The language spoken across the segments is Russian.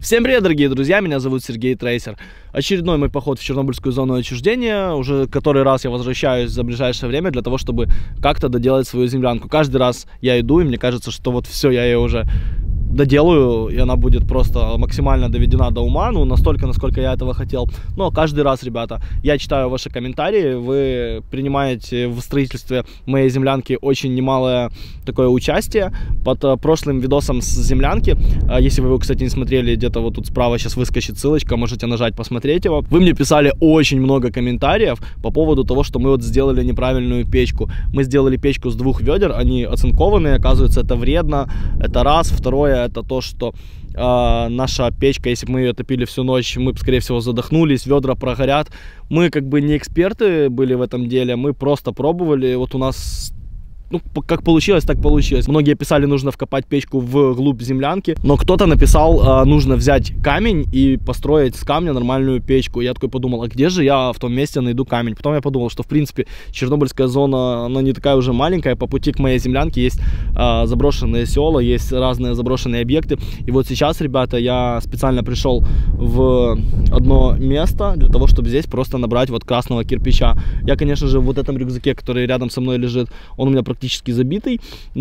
Всем привет, дорогие друзья, меня зовут Сергей Трейсер. Очередной мой поход в Чернобыльскую зону отчуждения. Уже который раз я возвращаюсь за ближайшее время для того, чтобы как-то доделать свою землянку. Каждый раз я иду, и мне кажется, что вот все, я ее уже доделаю, и она будет просто максимально доведена до ума, ну, настолько, насколько я этого хотел. Но каждый раз, ребята, я читаю ваши комментарии, вы принимаете в строительстве моей землянки очень немалое такое участие. Под прошлым видосом с землянки, если вы его, кстати, не смотрели, где-то вот тут справа сейчас выскочит ссылочка, можете нажать, посмотреть его. Вы мне писали очень много комментариев по поводу того, что мы вот сделали неправильную печку. Мы сделали печку с 2 ведер, они оцинкованные, оказывается, это вредно, это раз. Второе, это то, что наша печка, если бы мы ее топили всю ночь, мы бы, скорее всего, задохнулись, ведра прогорят. Мы как бы не эксперты были в этом деле, мы просто пробовали. Вот у нас, ну, как получилось, так получилось. Многие писали, нужно вкопать печку вглубь землянки, но кто-то написал, нужно взять камень и построить с камня нормальную печку. Я такой подумал, а где же я в том месте найду камень? Потом я подумал, что, в принципе, Чернобыльская зона, она не такая уже маленькая. По пути к моей землянке есть заброшенные села, есть разные заброшенные объекты. И вот сейчас, ребята, я специально пришел в одно место для того, чтобы здесь просто набрать вот красного кирпича. Я, конечно же, в вот этом рюкзаке, который рядом со мной лежит, он у меня практически забитый,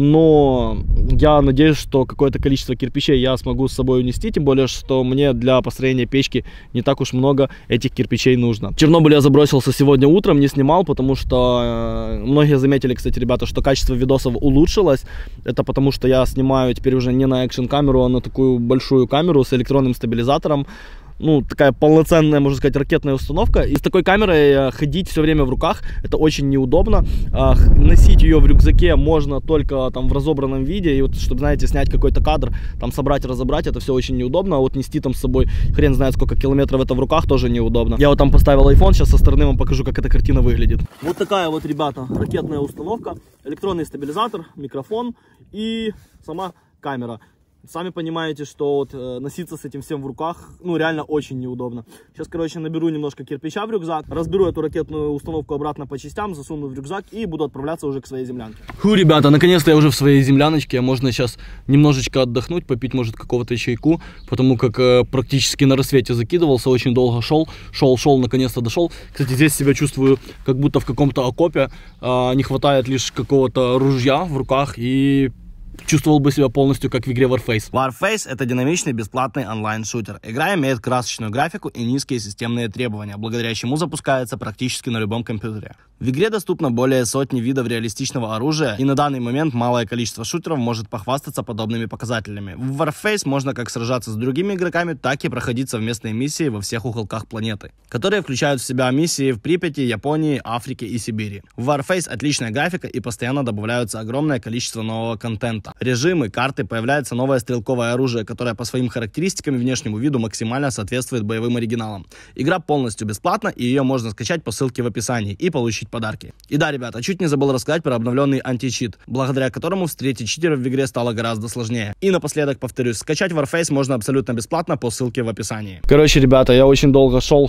но я надеюсь, что какое-то количество кирпичей я смогу с собой унести, тем более, что мне для построения печки не так уж много этих кирпичей нужно. Чернобыль я забросился сегодня утром, не снимал, потому что многие заметили, кстати, ребята, что качество видосов улучшилось. Это потому, что я снимаю теперь уже не на экшн-камеру, а на такую большую камеру с электронным стабилизатором. Ну, такая полноценная, можно сказать, ракетная установка. И с такой камерой ходить все время в руках, это очень неудобно. Носить ее в рюкзаке можно только там в разобранном виде. И вот, чтобы, знаете, снять какой-то кадр, там собрать, разобрать, это все очень неудобно. А вот нести там с собой хрен знает сколько километров это в руках, тоже неудобно. Я вот там поставил iPhone, сейчас со стороны вам покажу, как эта картина выглядит. Вот такая вот, ребята, ракетная установка. Электронный стабилизатор, микрофон и сама камера. Сами понимаете, что вот носиться с этим всем в руках, ну, реально очень неудобно. Сейчас, короче, наберу немножко кирпича в рюкзак, разберу эту ракетную установку обратно по частям, засуну в рюкзак и буду отправляться уже к своей землянке. Фу, ребята, наконец-то я уже в своей земляночке. Можно сейчас немножечко отдохнуть, попить, может, какого-то чайку, потому как практически на рассвете закидывался, очень долго шел, наконец-то дошел. Кстати, здесь себя чувствую, как будто в каком-то окопе, не хватает лишь какого-то ружья в руках и... чувствовал бы себя полностью как в игре Warface. Warface — это динамичный бесплатный онлайн-шутер. Игра имеет красочную графику и низкие системные требования, благодаря чему запускается практически на любом компьютере. В игре доступно более сотни видов реалистичного оружия, и на данный момент малое количество шутеров может похвастаться подобными показателями. В Warface можно как сражаться с другими игроками, так и проходить совместные миссии во всех уголках планеты, которые включают в себя миссии в Припяти, Японии, Африке и Сибири. В Warface отличная графика и постоянно добавляются огромное количество нового контента. Режимы, карты, появляется новое стрелковое оружие, которое по своим характеристикам и внешнему виду максимально соответствует боевым оригиналам. Игра полностью бесплатна, и ее можно скачать по ссылке в описании и получить подарки. И да, ребята, чуть не забыл рассказать про обновленный античит, благодаря которому встретить читеров в игре стало гораздо сложнее. И напоследок повторюсь, скачать Warface можно абсолютно бесплатно по ссылке в описании. Короче, ребята, я очень долго шел,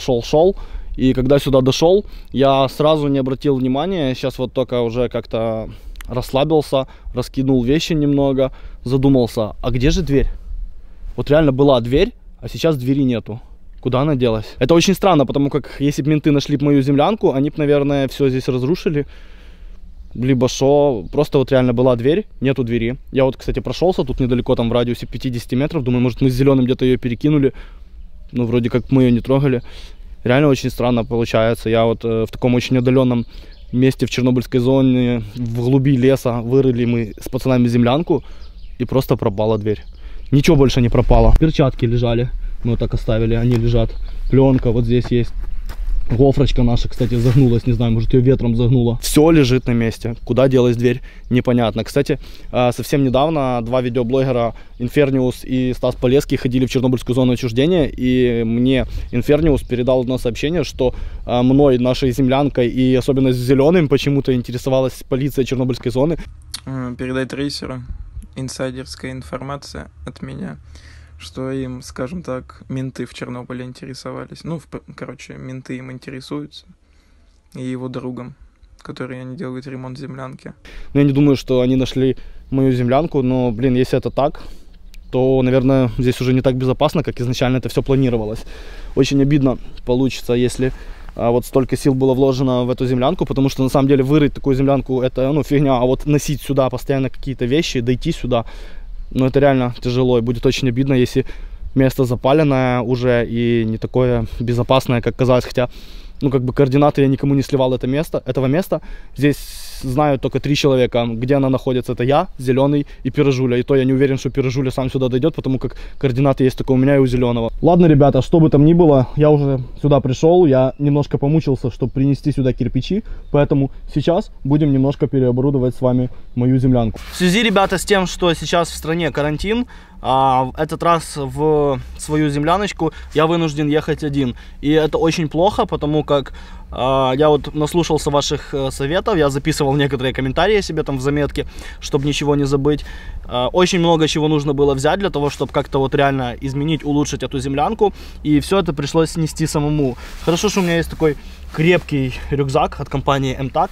и когда сюда дошел, я сразу не обратил внимания, сейчас вот только уже как-то... расслабился, раскинул вещи немного, задумался, а где же дверь? Вот реально была дверь, а сейчас двери нету. Куда она делась? Это очень странно, потому как если бы менты нашли мою землянку, они бы, наверное, все здесь разрушили. Либо что, просто вот реально была дверь, нету двери. Я вот, кстати, прошелся тут недалеко, там в радиусе 50 метров, думаю, может мы с зеленым где-то ее перекинули. Ну, вроде как мы ее не трогали. Реально очень странно получается. Я вот в таком очень отдаленном месте в Чернобыльской зоне, в глуби леса, вырыли мы с пацанами землянку, и просто пропала дверь. Ничего больше не пропало. Перчатки лежали, мы вот так оставили, они лежат. Пленка вот здесь есть. Гофрочка наша, кстати, загнулась, не знаю, может ее ветром загнуло. Все лежит на месте. Куда делась дверь, непонятно. Кстати, совсем недавно 2 видеоблогера, Инферниус и Стас Полесский, ходили в Чернобыльскую зону отчуждения, и мне Инферниус передал одно сообщение, что мной, нашей землянкой и особенно с зеленым почему-то интересовалась полиция Чернобыльской зоны. Передай трейсеру, инсайдерская информация от меня, что им, скажем так, менты в Чернобыле интересовались. Ну, короче, менты им интересуются. И его другом, который они делают ремонт землянки. Я не думаю, что они нашли мою землянку, но, блин, если это так, то, наверное, здесь уже не так безопасно, как изначально это все планировалось. Очень обидно получится, если вот столько сил было вложено в эту землянку, потому что на самом деле вырыть такую землянку это, ну, фигня, а вот носить сюда постоянно какие-то вещи, дойти сюда, ну, это реально тяжело, и будет очень обидно, если место запаленное уже и не такое безопасное, как казалось, хотя, ну, как бы координаты я никому не сливал этого места. Здесь знают только 3 человека, где она находится. Это я, Зеленый и Пирожуля. И то я не уверен, что Пирожуля сам сюда дойдет, потому как координаты есть только у меня и у Зеленого. Ладно, ребята, что бы там ни было, я уже сюда пришел. Я немножко помучился, чтобы принести сюда кирпичи. Поэтому сейчас будем немножко переоборудовать с вами мою землянку. В связи, ребята, с тем, что сейчас в стране карантин, этот раз в свою земляночку я вынужден ехать один. И это очень плохо, потому как я вот наслушался ваших советов, я записывал некоторые комментарии себе там в заметке, чтобы ничего не забыть. Очень много чего нужно было взять для того, чтобы как-то вот реально изменить, улучшить эту землянку. И все это пришлось снести самому. Хорошо, что у меня есть такой крепкий рюкзак от компании МТАК,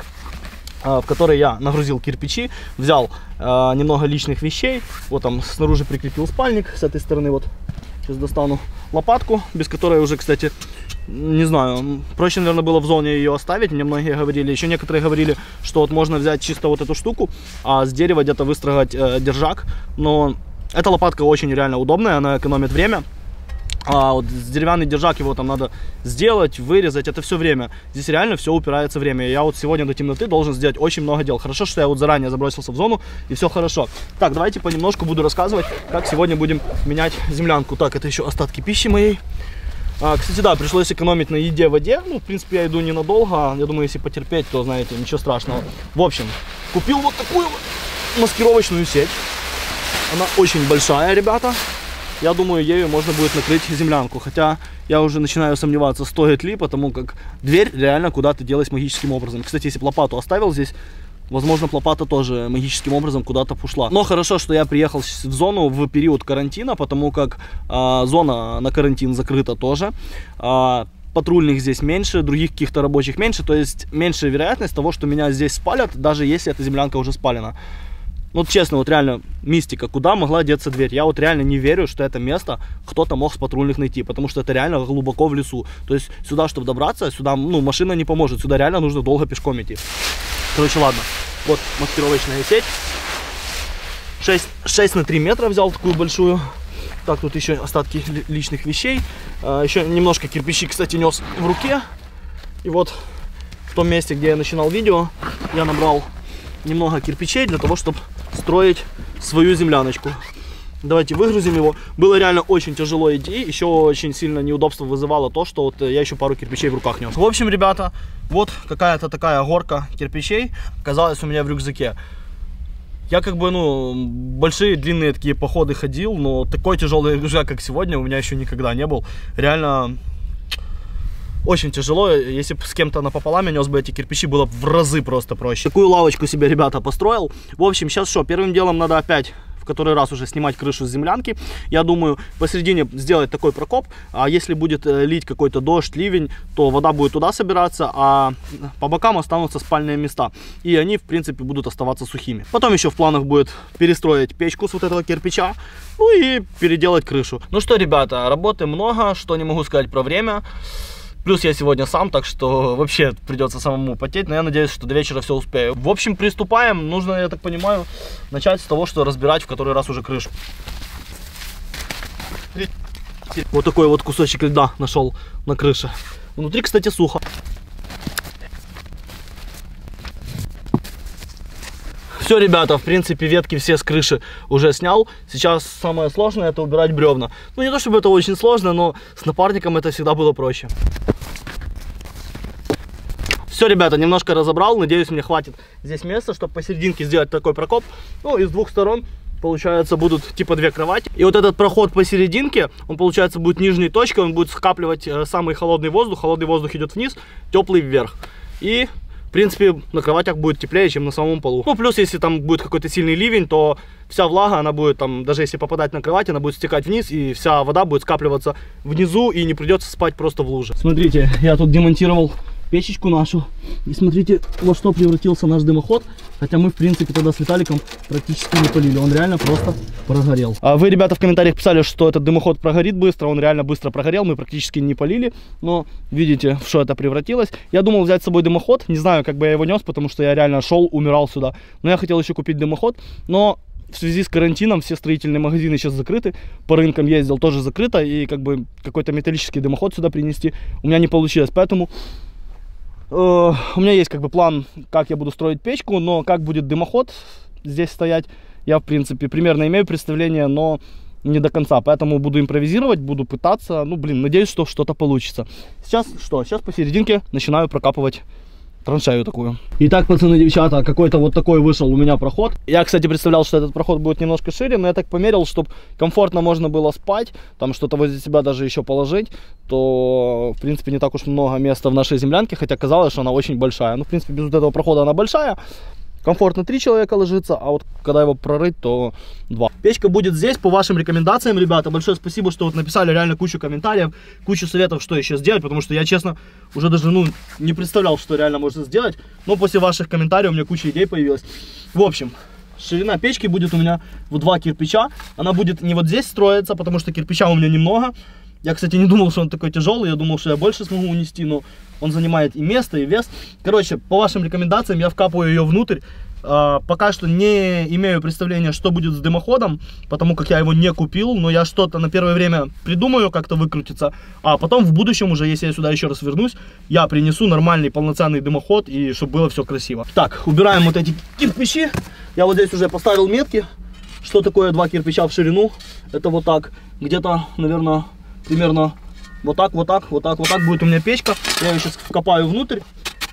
в который я нагрузил кирпичи, взял немного личных вещей. Вот там снаружи прикрепил спальник, с этой стороны вот сейчас достану лопатку, без которой уже, кстати, не знаю, проще, наверное, было в зоне ее оставить. Мне многие говорили, еще некоторые говорили, что вот можно взять чисто вот эту штуку, а с дерева где-то выстрогать держак. Но эта лопатка очень реально удобная, она экономит время. А вот деревянный держак, его там надо сделать, вырезать, это все время. Здесь реально все упирается в время. Я вот сегодня до темноты должен сделать очень много дел. Хорошо, что я вот заранее забросился в зону, и все хорошо. Так, давайте понемножку буду рассказывать, как сегодня будем менять землянку. Так, это еще остатки пищи моей. Кстати, да, пришлось экономить на еде, воде. Ну, в принципе, я иду ненадолго. Я думаю, если потерпеть, то, знаете, ничего страшного. В общем, купил вот такую вот маскировочную сеть. Она очень большая, ребята. Я думаю, ею можно будет накрыть землянку. Хотя я уже начинаю сомневаться, стоит ли, потому как дверь реально куда-то делась магическим образом. Кстати, если бы лопату оставил здесь, возможно, лопата тоже магическим образом куда-то ушла. Но хорошо, что я приехал в зону в период карантина, потому как зона на карантин закрыта тоже. Патрульных здесь меньше, других каких-то рабочих меньше. То есть меньше вероятность того, что меня здесь спалят, даже если эта землянка уже спалена. Ну, честно, вот реально мистика, куда могла деться дверь. Я вот реально не верю, что это место кто-то мог с патрульных найти, потому что это реально глубоко в лесу. То есть сюда, чтобы добраться, сюда, ну, машина не поможет, сюда реально нужно долго пешком идти. Короче, ладно, вот маскировочная сеть. 6 на 3 метра взял такую большую. Так, тут еще остатки личных вещей. Еще немножко кирпичи, кстати, нес в руке. И вот в том месте, где я начинал видео, я набрал немного кирпичей для того, чтобы строить свою земляночку. Давайте выгрузим его. Было реально очень тяжело идти. Еще очень сильно неудобство вызывало то, что вот я еще пару кирпичей в руках нес. В общем, ребята, вот какая-то такая горка кирпичей оказалась у меня в рюкзаке. Я как бы, ну, большие длинные такие походы ходил, но такой тяжелый рюкзак, как сегодня, у меня еще никогда не был. Реально очень тяжело. Если бы с кем-то напополам я нес бы эти кирпичи, было бы в разы просто проще. Такую лавочку себе, ребята, построил. В общем, сейчас что, первым делом надо опять в который раз уже снимать крышу с землянки. Я думаю, посередине сделать такой прокоп. А если будет лить какой-то дождь, ливень, то вода будет туда собираться, а по бокам останутся спальные места. И они, в принципе, будут оставаться сухими. Потом еще в планах будет перестроить печку с вот этого кирпича. Ну и переделать крышу. Ну что, ребята, работы много. Что не могу сказать про время. Плюс я сегодня сам, так что вообще придется самому потеть, но я надеюсь, что до вечера все успею. В общем, приступаем. Нужно, я так понимаю, начать с того, что разбирать в который раз уже крышу. Вот такой вот кусочек льда нашел на крыше. Внутри, кстати, сухо. Все, ребята, в принципе, ветки все с крыши уже снял. Сейчас самое сложное — это убирать бревна. Ну, не то чтобы это очень сложно, но с напарником это всегда было проще. Все, ребята, немножко разобрал. Надеюсь, мне хватит здесь места, чтобы посерединке сделать такой прокоп. Ну, и с двух сторон, получается, будут типа 2 кровати. И вот этот проход посерединке, он, получается, будет нижней точкой. Он будет скапливать самый холодный воздух. Холодный воздух идет вниз, теплый вверх. И в принципе, на кроватях будет теплее, чем на самом полу. Ну, плюс, если там будет какой-то сильный ливень, то вся влага, она будет там, даже если попадать на кровать, она будет стекать вниз, и вся вода будет скапливаться внизу, и не придется спать просто в луже. Смотрите, я тут демонтировал печечку нашу. И смотрите, во что превратился наш дымоход. Хотя мы, в принципе, тогда с Виталиком практически не полили. Он реально просто прогорел. А вы, ребята, в комментариях писали, что этот дымоход прогорит быстро. Он реально быстро прогорел. Мы практически не полили. Но видите, в что это превратилось. Я думал взять с собой дымоход. Не знаю, как бы я его нес, потому что я реально шел, умирал сюда. Но я хотел еще купить дымоход. Но в связи с карантином все строительные магазины сейчас закрыты. По рынкам ездил, тоже закрыто. И как бы какой-то металлический дымоход сюда принести у меня не получилось. Поэтому у меня есть как бы план, как я буду строить печку. Но как будет дымоход здесь стоять, я в принципе примерно имею представление, но не до конца. Поэтому буду импровизировать, буду пытаться. Ну блин, надеюсь, что что-то получится. Сейчас что? Сейчас посерединке начинаю прокапывать траншею такую. Итак, пацаны, девчата, какой-то вот такой вышел у меня проход. Я, кстати, представлял, что этот проход будет немножко шире, но я так померил, чтобы комфортно можно было спать, там что-то возле себя даже еще положить, то, в принципе, не так уж много места в нашей землянке, хотя казалось, что она очень большая. Ну, в принципе, без вот этого прохода она большая. Комфортно 3 человека ложится, а вот когда его прорыть, то 2. Печка будет здесь по вашим рекомендациям, ребята. Большое спасибо, что вот написали реально кучу комментариев, кучу советов, что еще сделать, потому что я, честно, уже даже не представлял, что реально можно сделать. Но после ваших комментариев у меня куча идей появилась. В общем, ширина печки будет у меня в 2 кирпича. Она будет не вот здесь строиться, потому что кирпича у меня немного. Я, кстати, не думал, что он такой тяжелый, я думал, что я больше смогу унести, но он занимает и место, и вес. Короче, по вашим рекомендациям я вкапываю ее внутрь. Пока что не имею представления, что будет с дымоходом, потому как я его не купил, но я что-то на первое время придумаю, как-то выкрутиться. А потом в будущем уже, если я сюда еще раз вернусь, я принесу нормальный полноценный дымоход, и чтобы было все красиво. Так, убираем вот эти кирпичи. Я вот здесь уже поставил метки. Что такое 2 кирпича в ширину? Это вот так, где-то, наверное, примерно вот так будет у меня печка. Я ее сейчас вкопаю внутрь.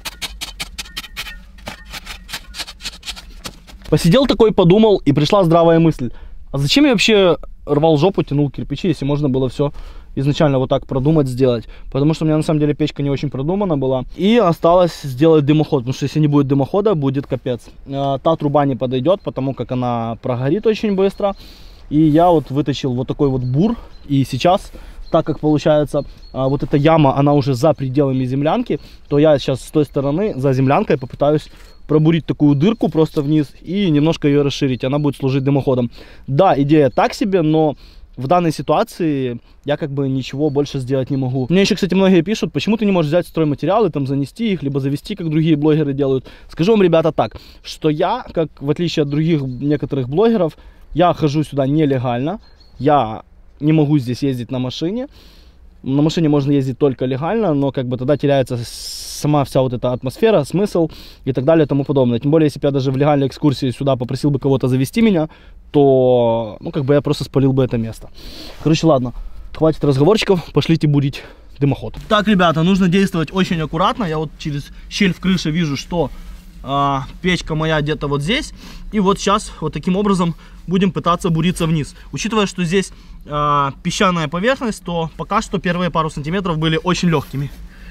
Посидел такой, подумал, и пришла здравая мысль. А зачем я вообще рвал жопу, тянул кирпичи, если можно было все изначально вот так продумать, сделать? Потому что у меня на самом деле печка не очень продумана была. И осталось сделать дымоход, потому что если не будет дымохода, будет капец. Та труба не подойдет, потому как она прогорит очень быстро. И я вот вытащил вот такой вот бур. И сейчас, так как получается, вот эта яма, она уже за пределами землянки, то я сейчас с той стороны, за землянкой, попытаюсь пробурить такую дырку просто вниз и немножко ее расширить. Она будет служить дымоходом. Да, идея так себе, но в данной ситуации я как бы ничего больше сделать не могу. Мне еще, кстати, многие пишут, почему ты не можешь взять стройматериалы, там занести их, либо завести, как другие блогеры делают. Скажу вам, ребята, так, что я, как в отличие от других некоторых блогеров, я хожу сюда нелегально. Я не могу здесь ездить на машине. На машине можно ездить только легально, но как бы тогда теряется сама вся вот эта атмосфера, смысл и так далее и тому подобное. Тем более, если бы я даже в легальной экскурсии сюда попросил бы кого-то завести меня, то, ну, как бы я просто спалил бы это место. Короче, ладно, хватит разговорчиков, пошлите бурить дымоход. Так, ребята, нужно действовать очень аккуратно. Я вот через щель в крыше вижу, что печка моя где-то вот здесь. И вот сейчас вот таким образом будем пытаться буриться вниз. Учитывая, что здесь песчаная поверхность, то пока что первые пару сантиметров были очень легкими.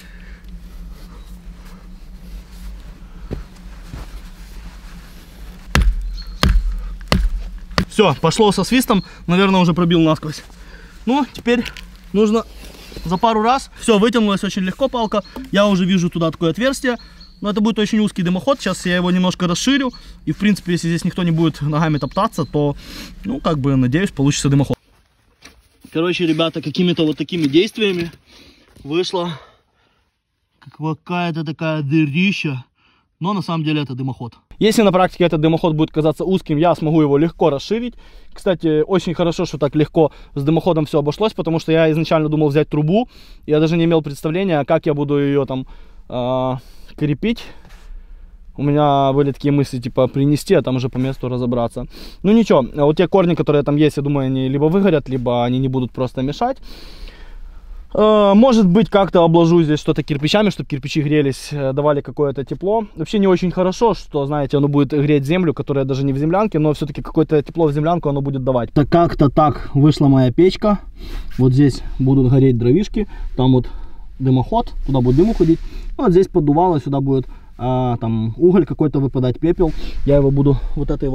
Все, пошло со свистом, наверное, уже пробил насквозь. Ну, теперь нужно за пару раз. Все, вытянулась очень легко палка. Я уже вижу туда такое отверстие. Но это будет очень узкий дымоход. Сейчас я его немножко расширю. И, в принципе, если здесь никто не будет ногами топтаться, то, ну, как бы, надеюсь, получится дымоход. Короче, ребята, какими-то вот такими действиями вышла какая-то такая дырища. Но на самом деле это дымоход. Если на практике этот дымоход будет казаться узким, я смогу его легко расширить. Кстати, очень хорошо, что так легко с дымоходом все обошлось, потому что я изначально думал взять трубу. Я даже не имел представления, как я буду ее там крепить. У меня были такие мысли, типа, принести, а там уже по месту разобраться. Ну ничего, вот те корни, которые там есть, я думаю, они либо выгорят, либо они не будут просто мешать. Может быть, как-то обложу здесь что-то кирпичами, чтобы кирпичи грелись, давали какое-то тепло. Вообще не очень хорошо, что, знаете, оно будет греть землю, которая даже не в землянке, но все-таки какое-то тепло в землянку оно будет давать. Так как-то так вышла моя печка. Вот здесь будут гореть дровишки, там вот дымоход, туда будет дым уходить. Вот здесь поддувало, сюда будет там уголь какой-то выпадать, пепел. Я его буду вот этой вот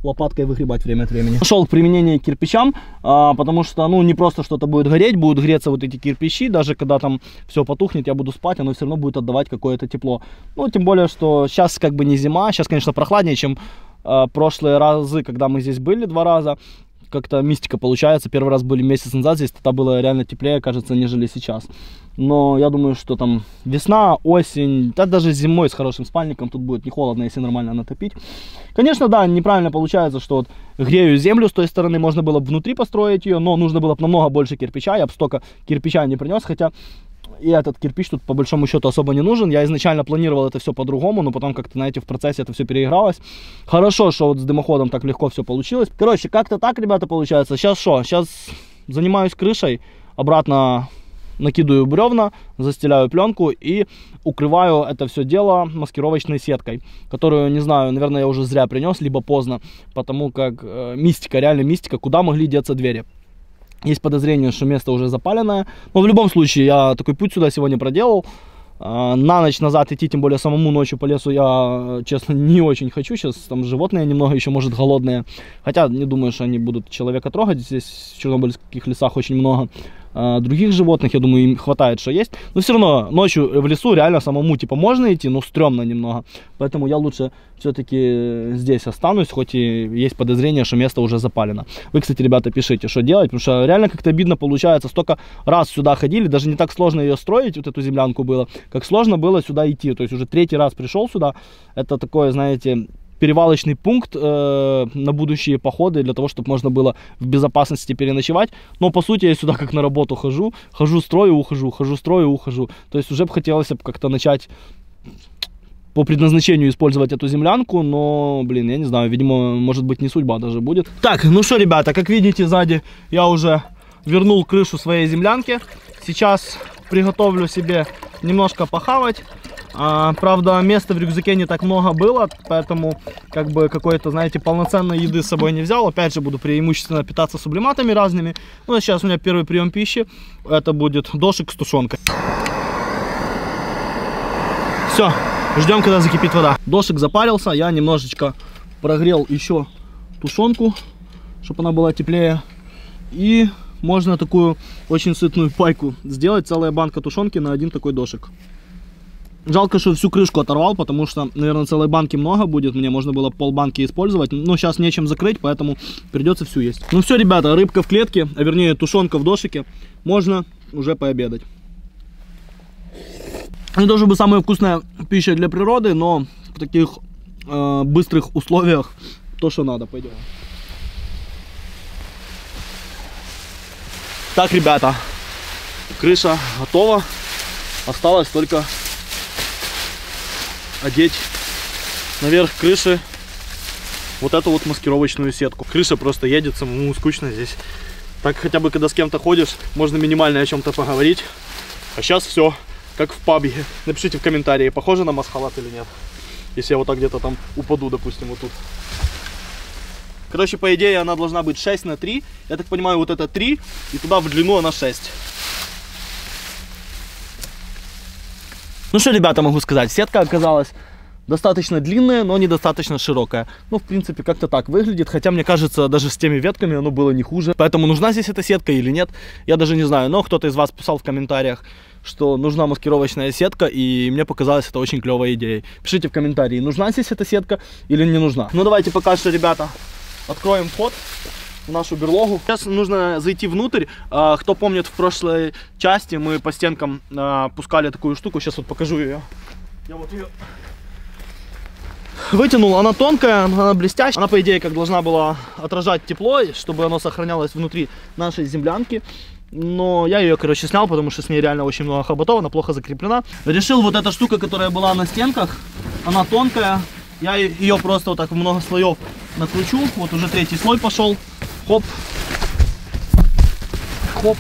лопаткой выгребать время от времени. Пошел к применению к кирпичам, потому что, ну, не просто что-то будет гореть, будут греться вот эти кирпичи, даже когда там все потухнет, я буду спать, оно все равно будет отдавать какое-то тепло. Ну, тем более, что сейчас как бы не зима, сейчас, конечно, прохладнее, чем прошлые разы, когда мы здесь были 2 раза. Как-то мистика получается. Первый раз были месяц назад, здесь тогда было реально теплее, кажется, нежели сейчас. Но я думаю, что там весна, осень, да даже зимой с хорошим спальником тут будет не холодно, если нормально натопить. Конечно, да, неправильно получается, что вот грею землю с той стороны, можно было бы внутри построить ее, но нужно было бы намного больше кирпича, я бы столько кирпича не принес, хотя и этот кирпич тут по большому счету особо не нужен. Я изначально планировал это все по-другому, но потом как-то, знаете, в процессе это все переигралось. Хорошо, что вот с дымоходом так легко все получилось. Короче, как-то так, ребята, получается. Сейчас что? Сейчас занимаюсь крышей, обратно накидываю бревна, застеляю пленку и укрываю это все дело маскировочной сеткой, которую, не знаю, наверное, я уже зря принес, либо поздно, потому как мистика, реально мистика, куда могли деться двери. Есть подозрение, что место уже запаленное. Но в любом случае, я такой путь сюда сегодня проделал. На ночь назад идти, тем более самому ночью по лесу, я, честно, не очень хочу. Сейчас там животные немного еще, может, голодные. Хотя не думаю, что они будут человека трогать. Здесь в чернобыльских лесах очень много других животных. Я думаю, им хватает, что есть. Но все равно ночью в лесу реально самому, типа, можно идти, но стрёмно немного. Поэтому я лучше все-таки здесь останусь, хоть и есть подозрение, что место уже запалено. Вы, кстати, ребята, пишите, что делать, потому что реально как-то обидно получается. Столько раз сюда ходили, даже не так сложно ее строить, вот эту землянку было, как сложно было сюда идти. То есть уже 3-й раз пришел сюда. Это такое, знаете, перевалочный пункт на будущие походы, для того, чтобы можно было в безопасности переночевать. Но по сути я сюда как на работу хожу, строю, ухожу, строю, ухожу. То есть уже бы хотелось как-то начать по предназначению использовать эту землянку, но, блин, я не знаю, видимо, может быть, не судьба даже будет. Так, ну что, ребята, как видите, сзади я уже вернул крышу своей землянки. Сейчас приготовлю себе немножко похавать. Правда, места в рюкзаке не так много было, поэтому как бы какой-то, знаете, полноценной еды с собой не взял. Опять же, буду преимущественно питаться сублиматами разными. Ну, а сейчас у меня первый прием пищи. Это будет дошик с тушенкой. Все, ждем, когда закипит вода. Дошик запарился, я немножечко прогрел еще тушенку, чтобы она была теплее. И можно такую очень сытную пайку сделать. Целая банка тушенки на один такой дошик. Жалко, что всю крышку оторвал, потому что, наверное, целой банки много будет. Мне можно было полбанки использовать. Но сейчас нечем закрыть, поэтому придется всю есть. Ну все, ребята, рыбка в клетке, а вернее тушенка в дошике. Можно уже пообедать. Не то чтобы самая вкусная пища для природы, но в таких быстрых условиях то, что надо. Пойдем. Так, ребята, крыша готова. Осталось только одеть наверх крыши вот эту вот маскировочную сетку. Крыша просто едет, самому скучно здесь. Так хотя бы, когда с кем-то ходишь, можно минимально о чем-то поговорить. А сейчас все как в пабге. Напишите в комментарии, похоже на масхалат или нет. Если я вот так где-то там упаду, допустим, вот тут. Короче, по идее, она должна быть 6 на 3. Я так понимаю, вот это 3, и туда в длину она 6. Ну что, ребята, могу сказать, сетка оказалась достаточно длинная, но недостаточно широкая. Ну, в принципе, как-то так выглядит, хотя, мне кажется, даже с теми ветками оно было не хуже. Поэтому нужна здесь эта сетка или нет, я даже не знаю. Но кто-то из вас писал в комментариях, что нужна маскировочная сетка, и мне показалось это очень клевой идеей. Пишите в комментарии, нужна здесь эта сетка или не нужна. Ну, давайте пока что, ребята, откроем вход в нашу берлогу. Сейчас нужно зайти внутрь. Кто помнит, в прошлой части мы по стенкам пускали такую штуку. Сейчас вот покажу ее. Я вот ее вытянул. Она тонкая, она блестящая. Она, по идее, как должна была отражать тепло, чтобы оно сохранялось внутри нашей землянки. Но я ее, короче, снял, потому что с ней реально очень много хоботов, она плохо закреплена. Решил, вот эта штука, которая была на стенках, она тонкая. Я ее просто вот так в много слоев накручу. Вот уже 3-й слой пошел. Хоп. Хоп.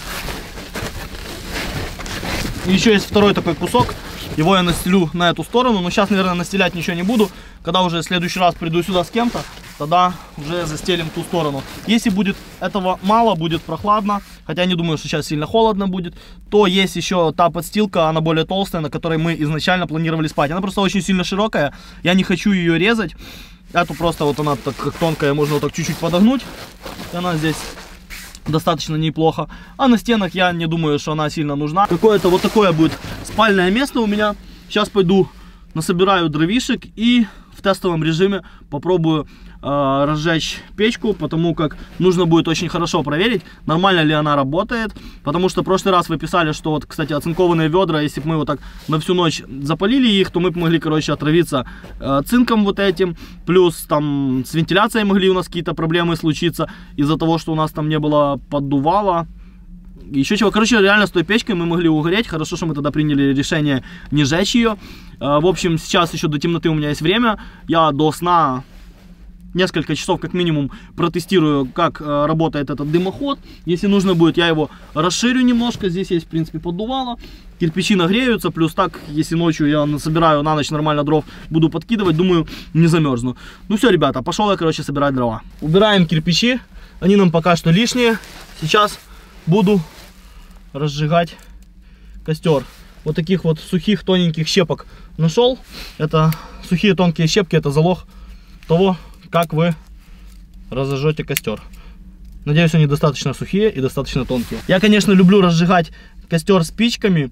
И еще есть второй такой кусок. Его я настелю на эту сторону. Но сейчас, наверное, настелять ничего не буду. Когда уже в следующий раз приду сюда с кем-то, тогда уже застелим ту сторону. Если будет этого мало, будет прохладно, хотя не думаю, что сейчас сильно холодно будет, то есть еще та подстилка, она более толстая, на которой мы изначально планировали спать. Она просто очень сильно широкая, я не хочу ее резать. Эту просто вот она так как тонкая, можно вот так чуть-чуть подогнуть. И она здесь достаточно неплохо. А на стенах я не думаю, что она сильно нужна. Какое-то вот такое будет спальное место у меня. Сейчас пойду насобираю дровишек и в тестовом режиме попробую разжечь печку, потому как нужно будет очень хорошо проверить, нормально ли она работает, потому что в прошлый раз вы писали, что вот, кстати, оцинкованные ведра, если бы мы вот так на всю ночь запалили их, то мы бы могли, короче, отравиться цинком вот этим, плюс там с вентиляцией могли у нас какие-то проблемы случиться из-за того, что у нас там не было поддувала. Еще чего, короче, реально с той печкой мы могли угореть. Хорошо, что мы тогда приняли решение не жечь ее. В общем, сейчас еще до темноты у меня есть время. Я до сна несколько часов как минимум протестирую, как работает этот дымоход. Если нужно будет, я его расширю немножко. Здесь есть, в принципе, поддувало. Кирпичи нагреются. Плюс так, если ночью я собираю на ночь нормально дров, буду подкидывать, думаю, не замерзну. Ну все, ребята, пошел я, короче, собирать дрова. Убираем кирпичи. Они нам пока что лишние. Сейчас буду разжигать костер. Вот таких вот сухих тоненьких щепок нашел. Это сухие тонкие щепки, это залог того, как вы разожжете костер. Надеюсь, они достаточно сухие и достаточно тонкие. Я, конечно, люблю разжигать костер спичками,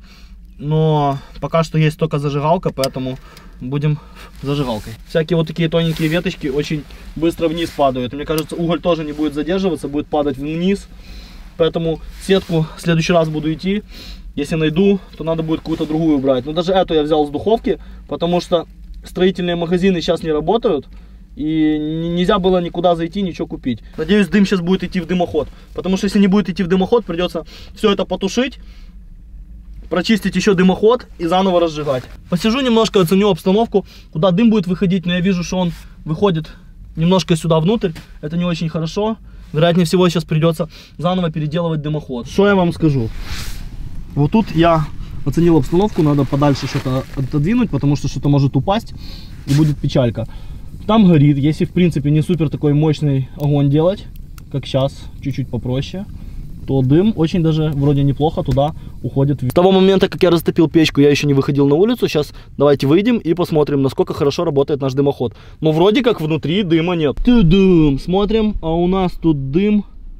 но пока что есть только зажигалка, поэтому будем зажигалкой. Всякие вот такие тоненькие веточки очень быстро вниз падают. Мне кажется, уголь тоже не будет задерживаться, будет падать вниз. Поэтому сетку в следующий раз буду идти. Если найду, то надо будет какую-то другую брать. Но даже эту я взял с духовки, потому что строительные магазины сейчас не работают. И нельзя было никуда зайти, ничего купить. Надеюсь, дым сейчас будет идти в дымоход. Потому что если не будет идти в дымоход, придется все это потушить, прочистить еще дымоход и заново разжигать. Посижу немножко, оценю обстановку, куда дым будет выходить. Но я вижу, что он выходит немножко сюда внутрь. Это не очень хорошо. Вероятнее всего, сейчас придется заново переделывать дымоход. Что я вам скажу? Вот тут я оценил обстановку, надо подальше что-то отодвинуть, потому что что-то может упасть и будет печалька. Там горит, если в принципе не супер такой мощный огонь делать, как сейчас, чуть-чуть попроще, то дым очень даже вроде неплохо туда уходит. С того момента, как я растопил печку, я еще не выходил на улицу. Сейчас давайте выйдем и посмотрим, насколько хорошо работает наш дымоход. Но вроде как внутри дыма нет. Ту-дум! Смотрим, а у нас тут дым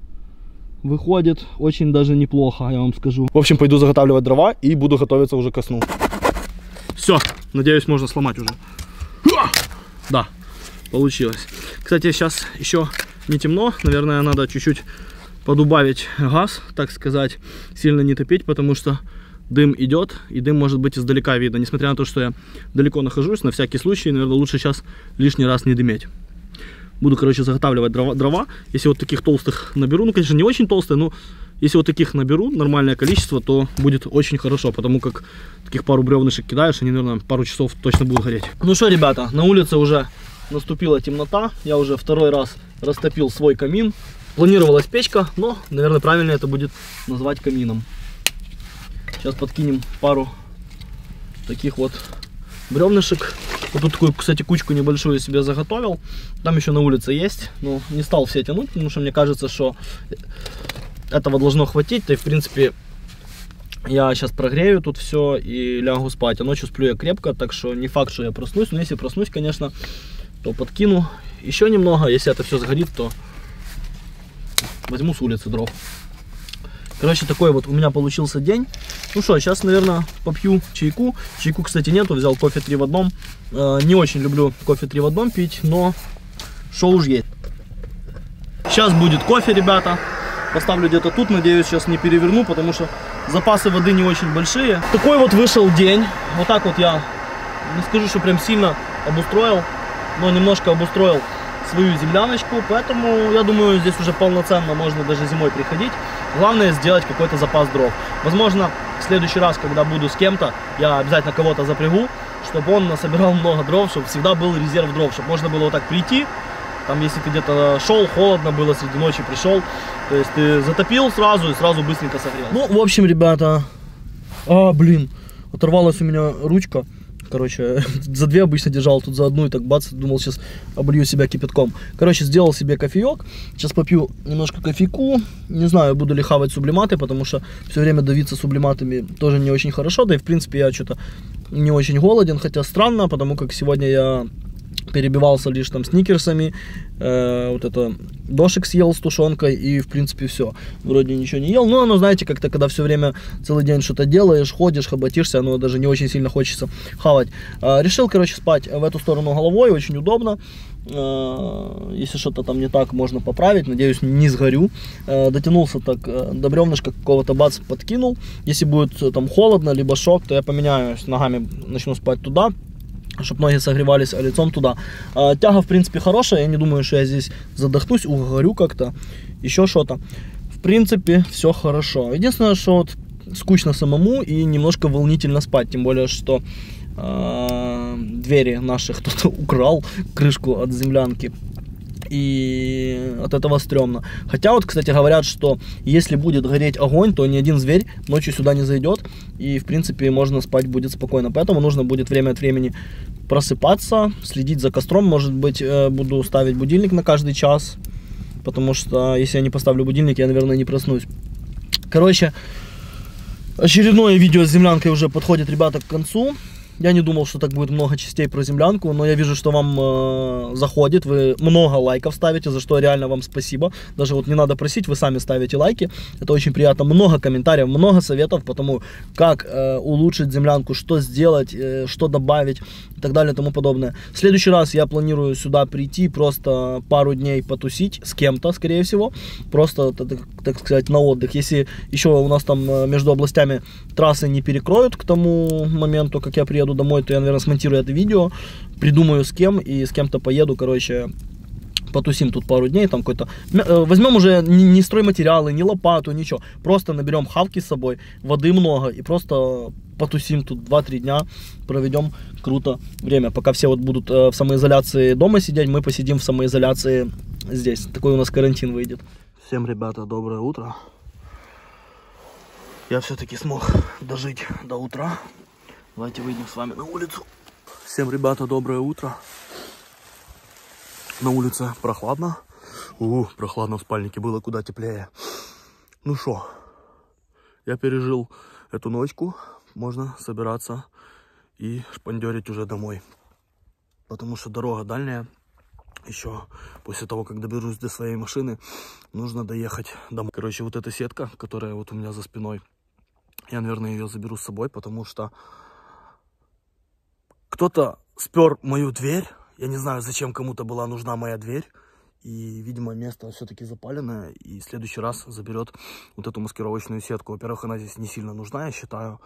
выходит очень даже неплохо, я вам скажу. В общем, пойду заготавливать дрова и буду готовиться уже ко сну. Все, надеюсь, можно сломать уже. Да, получилось. Кстати, сейчас еще не темно, наверное, надо чуть-чуть подубавить газ, так сказать, сильно не топить, потому что дым идет, и дым может быть издалека видно. Несмотря на то, что я далеко нахожусь, на всякий случай, наверное, лучше сейчас лишний раз не дыметь. Буду, короче, заготавливать дрова. Если вот таких толстых наберу, ну, конечно, не очень толстые, но если вот таких наберу, нормальное количество, то будет очень хорошо, потому как таких пару бревнышек кидаешь, они, наверное, пару часов точно будут гореть. Ну что, ребята, на улице уже наступила темнота, я уже второй раз растопил свой камин. Планировалась печка, но, наверное, правильно это будет назвать камином. Сейчас подкинем пару таких вот бревнышек. Вот тут такую, кстати, кучку небольшую себе заготовил. Там еще на улице есть, но не стал все тянуть, потому что мне кажется, что этого должно хватить. Да и, в принципе, я сейчас прогрею тут все и лягу спать. А ночью сплю я крепко, так что не факт, что я проснусь. Но если проснусь, конечно, то подкину еще немного. Если это все сгорит, то возьму с улицы дров. Короче, такой вот у меня получился день. Ну что, сейчас, наверное, попью чайку. Чайку, кстати, нету, взял кофе 3 в одном. Не очень люблю кофе 3 в одном пить, но шо уж есть. Сейчас будет кофе, ребята. Поставлю где-то тут, надеюсь, сейчас не переверну, потому что запасы воды не очень большие. Такой вот вышел день. Вот так вот я, не скажу, что прям сильно обустроил, но немножко обустроил свою земляночку, поэтому я думаю, здесь уже полноценно можно даже зимой приходить. Главное сделать какой-то запас дров. Возможно, в следующий раз, когда буду с кем-то, я обязательно кого-то запрягу, чтобы он насобирал много дров, чтобы всегда был резерв дров, чтобы можно было вот так прийти, там, если ты где-то шел, холодно было, среди ночи пришел, то есть ты затопил сразу и сразу быстренько согрел. Ну, в общем, ребята, блин, оторвалась у меня ручка. Короче, за 2 обычно держал, тут за одну и так бац, думал, сейчас облью себя кипятком. Короче, сделал себе кофеек, сейчас попью немножко кофейку. Не знаю, буду ли хавать сублиматы, потому что все время давиться сублиматами тоже не очень хорошо. Да и в принципе я что-то не очень голоден, хотя странно, потому как сегодня я перебивался лишь там сникерсами, вот это дошик съел с тушенкой и в принципе все. Вроде ничего не ел, но оно, знаете, как-то когда все время целый день что-то делаешь, ходишь, хоботишься, оно даже не очень сильно хочется хавать. Решил, короче, спать в эту сторону головой, очень удобно. Если что-то там не так, можно поправить, надеюсь, не сгорю. Дотянулся так до бревнышка какого-то, бац, подкинул. Если будет там холодно, либо шок, то я поменяюсь, ногами начну спать туда, чтобы ноги согревались, а лицом туда. Тяга, в принципе, хорошая, я не думаю, что я здесь задохнусь, угорю как-то, еще что-то. В принципе, все хорошо. Единственное, что вот скучно самому и немножко волнительно спать, тем более, что двери наши кто-то украл, крышку от землянки. И от этого стрёмно. Хотя вот, кстати, говорят, что если будет гореть огонь, то ни один зверь ночью сюда не зайдет. И, в принципе, можно спать будет спокойно. Поэтому нужно будет время от времени просыпаться, следить за костром. Может быть, буду ставить будильник на каждый час. Потому что, если я не поставлю будильник, я, наверное, не проснусь. Короче, очередное видео с землянкой уже подходит, ребята, к концу. Я не думал, что так будет много частей про землянку, но я вижу, что вам заходит, вы много лайков ставите, за что реально вам спасибо. Даже вот не надо просить, вы сами ставите лайки, это очень приятно. Много комментариев, много советов по тому, как улучшить землянку, что сделать, что добавить и так далее и тому подобное. В следующий раз я планирую сюда прийти, просто пару дней потусить с кем-то, скорее всего, просто, так сказать, на отдых. Если еще у нас там между областями трассы не перекроют к тому моменту, как я приеду домой, то я, наверное, смонтирую это видео, придумаю с кем и с кем-то поеду, короче, потусим тут пару дней, там какой-то, возьмем уже не стройматериалы, не лопату, ничего, просто наберем хавки с собой, воды много и просто потусим тут 2-3 дня, проведем круто время, пока все вот будут в самоизоляции дома сидеть, мы посидим в самоизоляции здесь, такой у нас карантин выйдет. Всем, ребята, доброе утро. Я все-таки смог дожить до утра. Давайте выйдем с вами на улицу. Всем, ребята, доброе утро. На улице прохладно. Прохладно в спальнике, было куда теплее. Ну что, я пережил эту ночку. Можно собираться и шпандерить уже домой. Потому что дорога дальняя. Еще после того, как доберусь до своей машины, нужно доехать домой. Короче, вот эта сетка, которая вот у меня за спиной, я, наверное, ее заберу с собой, потому что кто-то спер мою дверь. Я не знаю, зачем кому-то была нужна моя дверь. И, видимо, место все-таки запаленное. И в следующий раз заберет вот эту маскировочную сетку. Во-первых, она здесь не сильно нужна, я считаю.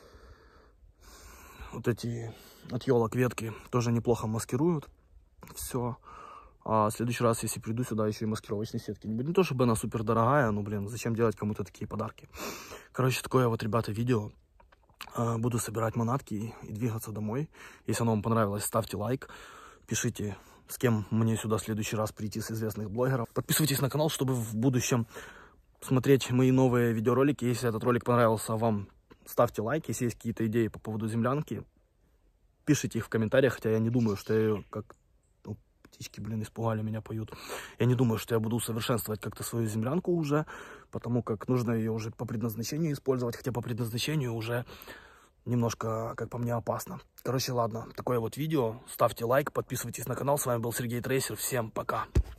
Вот эти от елок ветки тоже неплохо маскируют. Все. А в следующий раз, если приду сюда, еще и маскировочной сетки не будет. Не то, чтобы она супер дорогая, но, блин, зачем делать кому-то такие подарки. Короче, такое вот, ребята, видео. Буду собирать манатки и двигаться домой. Если оно вам понравилось, ставьте лайк. Пишите, с кем мне сюда в следующий раз прийти с известных блогеров. Подписывайтесь на канал, чтобы в будущем смотреть мои новые видеоролики. Если этот ролик понравился вам, ставьте лайк. Если есть какие-то идеи по поводу землянки, пишите их в комментариях. Хотя я не думаю, что я ее как... Птички, блин, испугали меня, поют. Я не думаю, что я буду усовершенствовать как-то свою землянку уже, потому как нужно ее уже по предназначению использовать, хотя по предназначению уже немножко, как по мне, опасно. Короче, ладно, такое вот видео. Ставьте лайк, подписывайтесь на канал. С вами был Сергей Трейсер. Всем пока.